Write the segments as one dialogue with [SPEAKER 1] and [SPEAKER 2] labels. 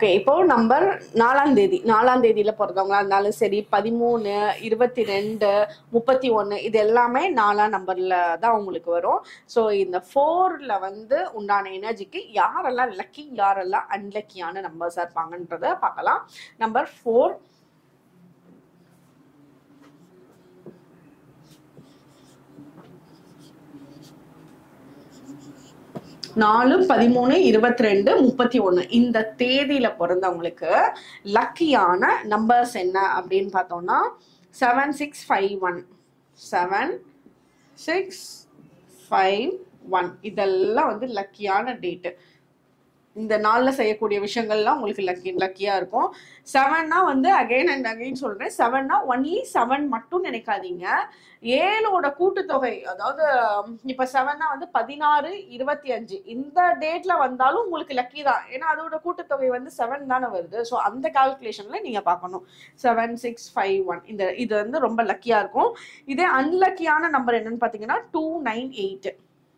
[SPEAKER 1] Okay, இப்போ number 4ஆம் தேதியில பிறந்தவங்களா இருந்தாலும் சரி, 13, 22, 31 இது எல்லாமே 4ஆம் நம்பர்ல தான் உங்களுக்கு வரும். ஸோ இந்த 4ல வந்து உண்டான எனர்ஜிக்கு யாரெல்லாம் லக்கி, யாரெல்லாம் அன்லக்கியான நம்பர்ஸா இருப்பாங்கன்றத பார்க்கலாம். நம்பர் 4 4, 13, 22, 31 இந்த தேதியில பிறந்தவங்களுக்கு லக்கியான நம்பர்ஸ் என்ன அப்படின்னு பார்த்தோம்னா 7651 7651 இதெல்லாம் வந்து லக்கியான டேட்டு. இந்த நாள்ல செய்யக்கூடிய விஷயங்கள்லாம் உங்களுக்கு லக்கியா இருக்கும். 7னா வந்து அகைன் அண்ட் அகைன் சொல்றேன், 7னா ஒன்லி 7 மட்டும் நினைக்காதீங்க. 7ஓட கூட்டுத்தொகை, அதாவது இப்ப 7னா வந்து 16, 25 இந்த டேட்ல வந்தாலும் உங்களுக்கு லக்கி தான். ஏன்னா அதோட கூட்டுத்தொகை வந்து 7 தானே வருது. ஸோ அந்த கால்குலேஷன்ல நீங்க பார்க்கணும். 7651 இது வந்து ரொம்ப லக்கியா இருக்கும். இதே அன்லக்கியான நம்பர் என்னன்னு பாத்தீங்கன்னா 298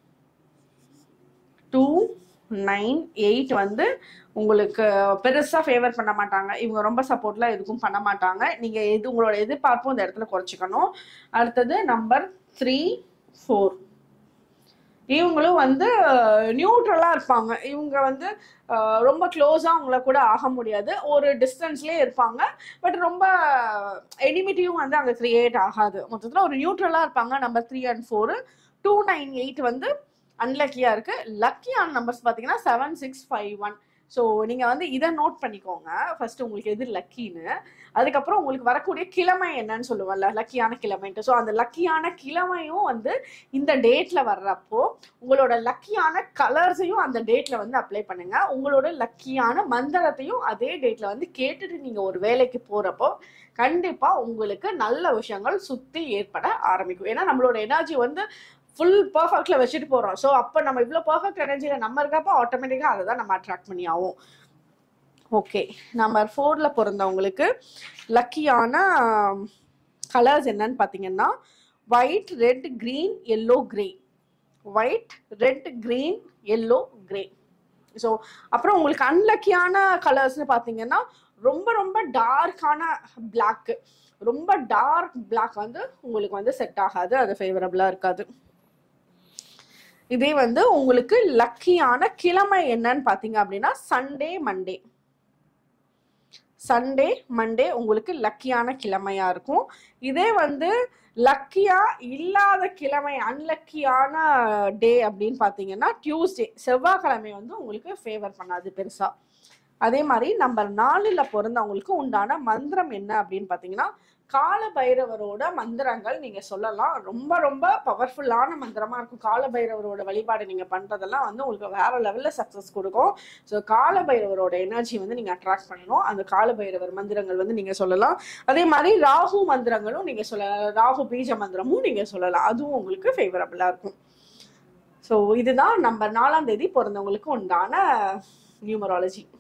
[SPEAKER 1] 298 வந்து உங்களுக்கு பெருசா ஃபேவர் பண்ண மாட்டாங்க. இவங்க ரொம்ப சப்போர்ட்லாம் எதுக்கும் பண்ண மாட்டாங்க. நீங்க உங்களோட எதிர்பார்ப்பும் இந்த இடத்துல குறைச்சிக்கணும். அடுத்தது நம்பர் 3, 4 இவங்களும் வந்து நியூட்ரலா இருப்பாங்க. இவங்க வந்து ரொம்ப க்ளோஸா அவங்கள கூட ஆக முடியாது, ஒரு டிஸ்டன்ஸ்லயே இருப்பாங்க. பட் ரொம்ப எனிமிட்டியும் வந்து அங்க கிரியேட் ஆகாது. மொத்தத்துல ஒரு நியூட்ரலா இருப்பாங்க. Number 3 and 4. 298 வந்து அன்லக்கியா இருக்கு. லக்கியான நம்பர்ஸ் பாத்தீங்கன்னா 7651. ஸோ நீங்க வந்து இதை நோட் பண்ணிக்கோங்க ஃபர்ஸ்ட், உங்களுக்கு எது லக்கின்னு. அதுக்கப்புறம் உங்களுக்கு வரக்கூடிய கிழமை என்னன்னு சொல்லுவோம்ல, லக்கியான கிழமைன்ட்டு. ஸோ அந்த லக்கியான கிழமையும் வந்து இந்த டேட்ல வர்றப்போ உங்களோட லக்கியான கலர்ஸையும் அந்த டேட்ல வந்து அப்ளை பண்ணுங்க. உங்களோட லக்கியான மந்திரத்தையும் அதே டேட்ல வந்து கேட்டுட்டு நீங்க ஒரு வேலைக்கு போறப்போ கண்டிப்பா உங்களுக்கு நல்ல விஷயங்கள் சுத்தி ஏற்பட ஆரம்பிக்கும். ஏன்னா நம்மளோட எனர்ஜி வந்து ஃபுல் பர்ஃபெக்ட்ல வச்சுட்டு போறோம். ஸோ அப்போ நம்ம இவ்வளோ பர்ஃபெக்ட் எனர்ஜியில நம்ம இருக்கப்போ ஆட்டோமேட்டிக்காக அதை தான் நம்ம அட்ராக்ட் பண்ணி ஆகும். ஓகே, நம்பர் 4ல பிறந்தவங்களுக்கு லக்கியான கலர்ஸ் என்னன்னு பார்த்தீங்கன்னா white, red, green, yellow, grey. White, red, green, yellow, grey. So அப்புறம் உங்களுக்கு அன்லக்கியான கலர்ஸ்னு பார்த்தீங்கன்னா ரொம்ப ரொம்ப டார்க்கான பிளாக். ரொம்ப டார்க் பிளாக் வந்து உங்களுக்கு வந்து செட் ஆகாது, அது ஃபேவரபிளா இருக்காது. இதே வந்து உங்களுக்கு லக்கியான கிழமை என்னன்னு பாத்தீங்க அப்படின்னா சண்டே மண்டே உங்களுக்கு லக்கியான கிழமையா இருக்கும். இதே வந்து லக்கியா இல்லாத கிழமை, அன்லக்கியான டே அப்படின்னு பாத்தீங்கன்னா டியூஸ்டே, செவ்வாய்க்கிழமை வந்து உங்களுக்கு ஃபேவர் பண்ணாது பெருசா. அதே மாதிரி நம்பர் 4ல பிறந்தவங்களுக்கு உண்டான மந்திரம் என்ன அப்படின்னு பாத்தீங்கன்னா கால பைரவரோட மந்திரங்கள் நீங்க சொல்லலாம். ரொம்ப ரொம்ப பவர்ஃபுல்லான மந்திரமா இருக்கும். கால பைரவரோட வழிபாடு நீங்க பண்றதெல்லாம் வந்து உங்களுக்கு வேற லெவல்ல சக்சஸ் கொடுக்கும். ஸோ கால பைரவரோட எனர்ஜி வந்து நீங்க அட்ராக்ட் பண்ணணும். அந்த கால பைரவர் மந்திரங்கள் வந்து நீங்க சொல்லலாம். அதே மாதிரி ராகு மந்திரங்களும் நீங்க சொல்லலாம். ராகு பீஜ மந்திரமும் நீங்க சொல்லலாம். அதுவும் உங்களுக்கு ஃபேவரபிளா இருக்கும். ஸோ இதுதான் நம்பர் 4ஆம் தேதி பிறந்தவங்களுக்கு உண்டான நியூமராலஜி.